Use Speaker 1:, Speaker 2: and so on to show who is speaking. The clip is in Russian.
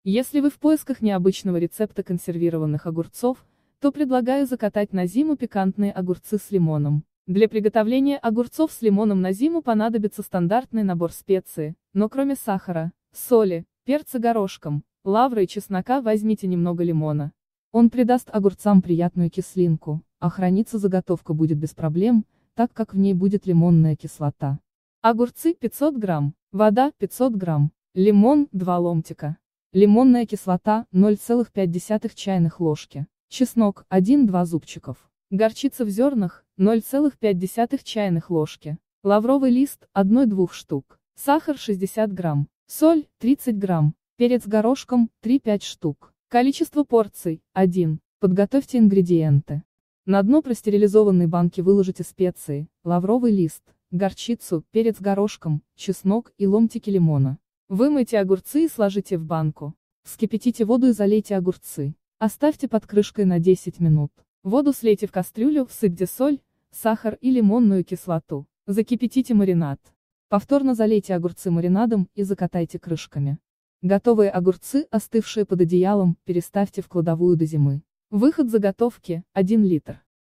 Speaker 1: Если вы в поисках необычного рецепта консервированных огурцов, то предлагаю закатать на зиму пикантные огурцы с лимоном. Для приготовления огурцов с лимоном на зиму понадобится стандартный набор специй, но кроме сахара, соли, перца горошком, лавра и чеснока возьмите немного лимона. Он придаст огурцам приятную кислинку, а храниться заготовка будет без проблем, так как в ней будет лимонная кислота. Огурцы 500 грамм, вода 500 грамм, лимон 2 ломтика. Лимонная кислота 0,5 чайных ложки. Чеснок 1-2 зубчиков. Горчица в зернах 0,5 чайных ложки. Лавровый лист 1-2 штук. Сахар 60 грамм. Соль 30 грамм. Перец горошком 3-5 штук. Количество порций 1. Подготовьте ингредиенты. На дно простерилизованной банки выложите специи, лавровый лист, горчицу, перец горошком, чеснок и ломтики лимона. Вымойте огурцы и сложите в банку. Вскипятите воду и залейте огурцы. Оставьте под крышкой на 10 минут. Воду слейте в кастрюлю, всыпьте соль, сахар и лимонную кислоту. Закипятите маринад. Повторно залейте огурцы маринадом и закатайте крышками. Готовые огурцы, остывшие под одеялом, переставьте в кладовую до зимы. Выход заготовки – 1 литр.